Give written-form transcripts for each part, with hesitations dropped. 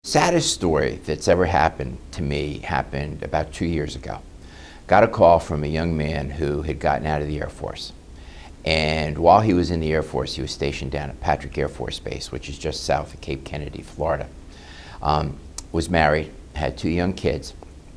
Saddest story that's ever happened to me happened about 2 years ago. Got a call from a young man who had gotten out of the Air Force. And while he was in the Air Force, he was stationed down at Patrick Air Force Base, which is just south of Cape Kennedy, Florida. Was married, had 2 young kids,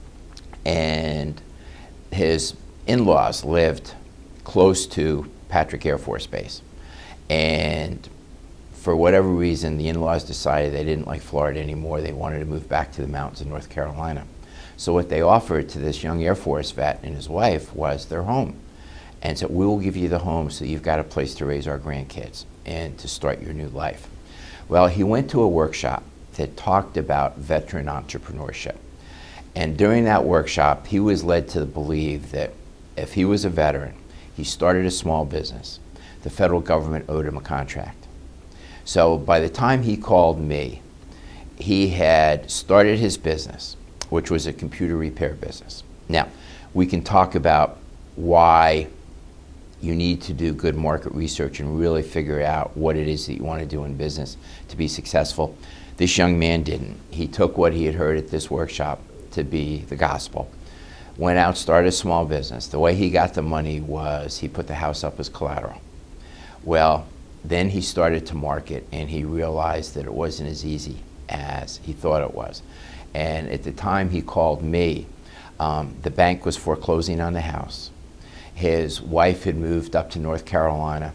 and his in-laws lived close to Patrick Air Force Base. And for whatever reason, the in-laws decided they didn't like Florida anymore. They wanted to move back to the mountains of North Carolina. So what they offered to this young Air Force vet and his wife was their home. And said, we will give you the home so you've got a place to raise our grandkids and to start your new life. Well, he went to a workshop that talked about veteran entrepreneurship. And during that workshop, he was led to believe that if he was a veteran, he started a small business, the federal government owed him a contract. So by the time he called me, he had started his business, which was a computer repair business. Now, we can talk about why you need to do good market research and really figure out what it is that you want to do in business to be successful. This young man didn't. He took what he had heard at this workshop to be the gospel, went out, started a small business. The way he got the money was he put the house up as collateral. Well, then he started to market, and he realized that it wasn't as easy as he thought it was. And at the time he called me, the bank was foreclosing on the house. His wife had moved up to North Carolina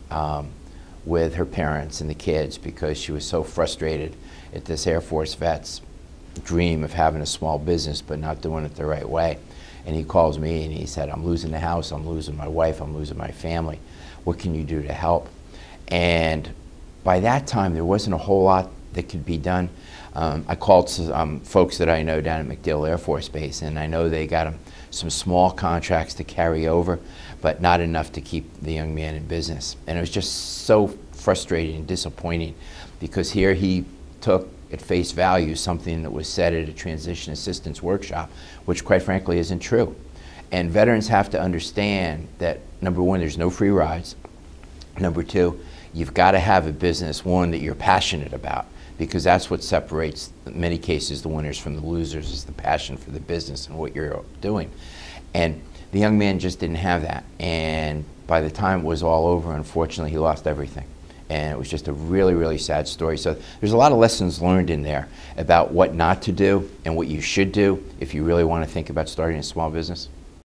with her parents and the kids because she was so frustrated at this Air Force vet's dream of having a small business but not doing it the right way. And he calls me and he said, I'm losing the house, I'm losing my wife, I'm losing my family. What can you do to help? And by that time, there wasn't a whole lot that could be done. I called some folks that I know down at MacDill Air Force Base, and I know they got him some small contracts to carry over, but not enough to keep the young man in business. And it was just so frustrating and disappointing because here he took at face value something that was said at a transition assistance workshop, which quite frankly isn't true. And veterans have to understand that, number one, there's no free rides. Number two, you've got to have a business, one, that you're passionate about, because that's what separates, in many cases, the winners from the losers, is the passion for the business and what you're doing. And the young man just didn't have that. And by the time it was all over, unfortunately, he lost everything. And it was just a really, really sad story. So there's a lot of lessons learned in there about what not to do and what you should do if you really want to think about starting a small business.